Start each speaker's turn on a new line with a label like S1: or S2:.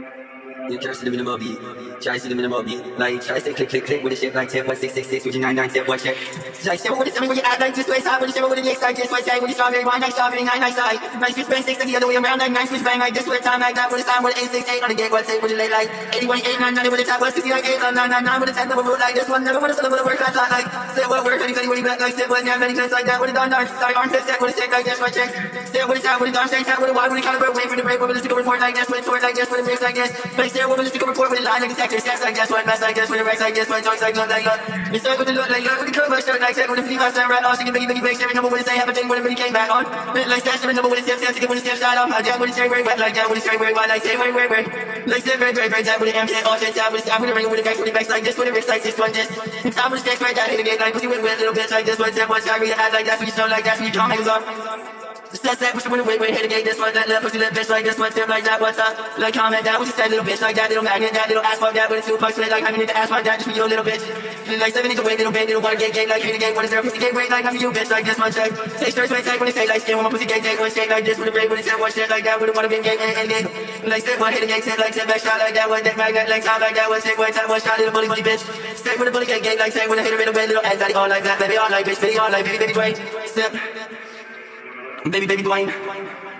S1: You curse the minimal beat, try to the minimal beat. Like, try to say click, click, click with a shit like 10.666 with your 99 what shit. Like, say what it's when you act like this way, stop with the shit with the next side, just what say, with the strawberry wine, like strawberry, 9 side. Nice switch bang 6 the other way around, like 9 switch bang, like this with a time like that, with a sign with an 868 on the gate, what say, with a late like 81, 899 with a top, what 60 like 8999 with a 10 double root like this one, never with a solo with a work class like, say what work, anything when you back like, say what, never any class like that, with a darn darn, sorry, arm fist, with a stick like this, what check. Say what it's out, with a darn stay out, with a wide, with a caliber, wait for the break, with a mystical report like this, with a sword like this, with a mix like this, but stare with a mystical report with a line like the sector, steps like this, what best like this, with a rex like this, what talks like look like look. You start with the look like look, with the curve like shirt like set, with a 55 cent right off, she can biggie biggie break, every number with a say, have a thing, whatever he came back on. Like stash, every number with a step, step, to get with a step shot off, my jab with a straight very wet, like jab with a straight very wide, like say very, very, very. Like step very, very, very tight with an MK, all shit, jab with a stab, with a ring, with a vex, with a vex like this, with a wrist like this, one just. Top with a stick right down, hit again, like pussy with a little bitch like this, one step, one shot, read the ad like that, for you show like that, for you draw makers on. Just that, push the window, wait, hit again, this one, that left, pussy left, bitch like this one, step like that, what's up? Like comment that, what you said, little bitch like that, little magnet, that little asphalt, that with a 2-punch split, like having the asphalt, that just for you, little bitch. Like 7 inch away, little bit, little water gate, like hit again, what is there, pussy gate, wait, like having you, bitch, like this one, check. Say straight, straight, when they say, like skin, when my pussy gate, one shake like this, with a break, when it said, one shit like that, with a water bin gate, and gate. Like step one, hit again, step like step back, shot like that, one deck magnet, like sound like that, one shake, one time, one shot, little bully, bitch. Step with a bully gate, like say, when I hit a little bit, little ass, daddy, all like that, baby, all like, bitch, baby, all like, baby, Dwayne. Step. Baby, Dwayne.